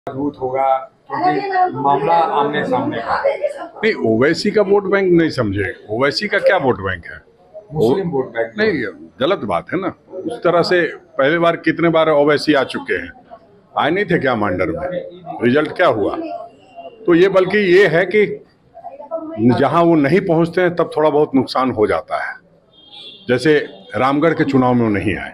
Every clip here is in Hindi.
मजबूत होगा क्योंकि मामला आमने सामने का। नहीं, ओवैसी का वोट बैंक नहीं समझे। ओवैसी का क्या वोट बैंक है? मुस्लिम वोट बैंक नहीं, गलत बात है ना। उस तरह से पहले बार कितने बार ओवैसी आ चुके हैं, आए नहीं थे क्या मांडर में? रिजल्ट क्या हुआ? तो ये बल्कि ये है कि जहां वो नहीं पहुंचते हैं तब थोड़ा बहुत नुकसान हो जाता है। जैसे रामगढ़ के चुनाव में वो नहीं आए,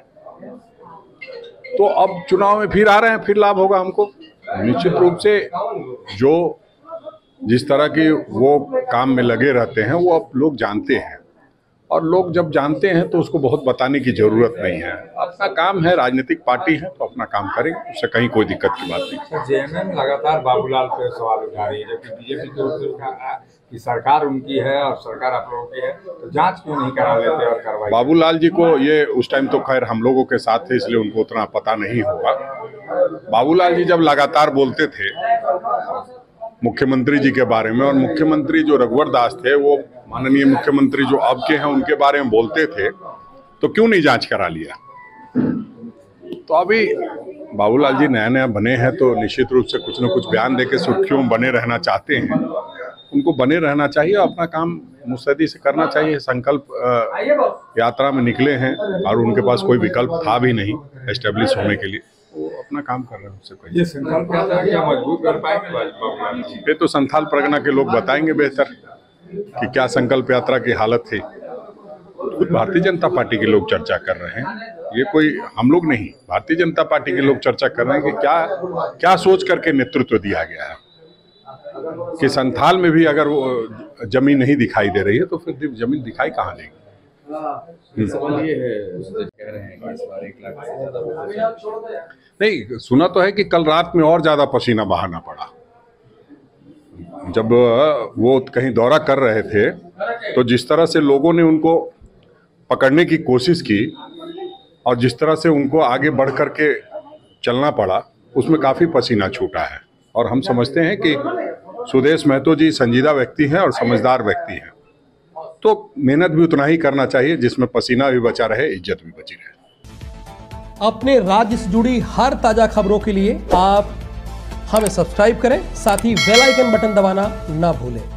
तो अब चुनाव में फिर आ रहे हैं, फिर लाभ होगा हमको निश्चित रूप से। जो जिस तरह की वो काम में लगे रहते हैं वो अब लोग जानते हैं, और लोग जब जानते हैं तो उसको बहुत बताने की जरूरत नहीं है। अपना काम है, राजनीतिक पार्टी है तो अपना काम करेंगे, उससे कहीं कोई दिक्कत की बात नहीं। जेएमएम लगातार बाबूलाल पे सवाल उठा रही है, जबकि बीजेपी की ओर से उठा कि सरकार उनकी है और सरकार आप लोगों की है, तो जांच क्यों नहीं करा लेते और कार्रवाई? बाबूलाल जी को ये उस टाइम तो खैर हम लोगों के साथ थे, इसलिए उनको उतना पता नहीं होगा। बाबूलाल जी जब लगातार बोलते थे मुख्यमंत्री जी के बारे में, और मुख्यमंत्री जो रघुवर दास थे वो माननीय मुख्यमंत्री जो अब के हैं उनके बारे में बोलते थे, तो क्यों नहीं जांच करा लिया? तो अभी बाबूलाल जी नया नया बने हैं तो निश्चित रूप से कुछ न कुछ बयान देके सुर्खियों में बने रहना चाहते हैं। उनको बने रहना चाहिए, अपना काम मुस्तैदी से करना चाहिए। संकल्प यात्रा में निकले हैं और उनके पास कोई विकल्प था भी नहीं एस्टेब्लिश होने के लिए, वो अपना काम कर रहे हैं। उससे पहले ये संकल्प यात्रा क्या मजबूत कर पाएंगे बाबूलाल जी? ये तो संथाल परगना के लोग बताएंगे बेहतर कि क्या संकल्प यात्रा की हालत थी। खुद भारतीय जनता पार्टी के लोग चर्चा कर रहे हैं, ये कोई हम लोग नहीं, भारतीय जनता पार्टी के लोग चर्चा कर रहे हैं कि क्या सोच करके नेतृत्व दिया गया है कि संथाल में भी अगर वो जमीन नहीं दिखाई दे रही है तो फिर जमीन दिखाई कहाँ देगी? सवाल ये है, कह रहे हैं कि इस बार 1 लाख से ज्यादा नहीं, सुना तो है कि कल रात में और ज्यादा पसीना बहाना पड़ा। जब वो कहीं दौरा कर रहे थे तो जिस तरह से लोगों ने उनको पकड़ने की कोशिश की और जिस तरह से उनको आगे बढ़ करके चलना पड़ा, उसमें काफी पसीना छूटा है। और हम समझते हैं कि सुदेश महतो जी संजीदा व्यक्ति हैं और समझदार व्यक्ति हैं, तो मेहनत भी उतना ही करना चाहिए जिसमें पसीना भी बचा रहे, इज्जत भी बची रहे। अपने राज्य से जुड़ी हर ताजा खबरों के लिए आप हमें सब्सक्राइब करें, साथ ही बेल आइकन बटन दबाना ना भूलें।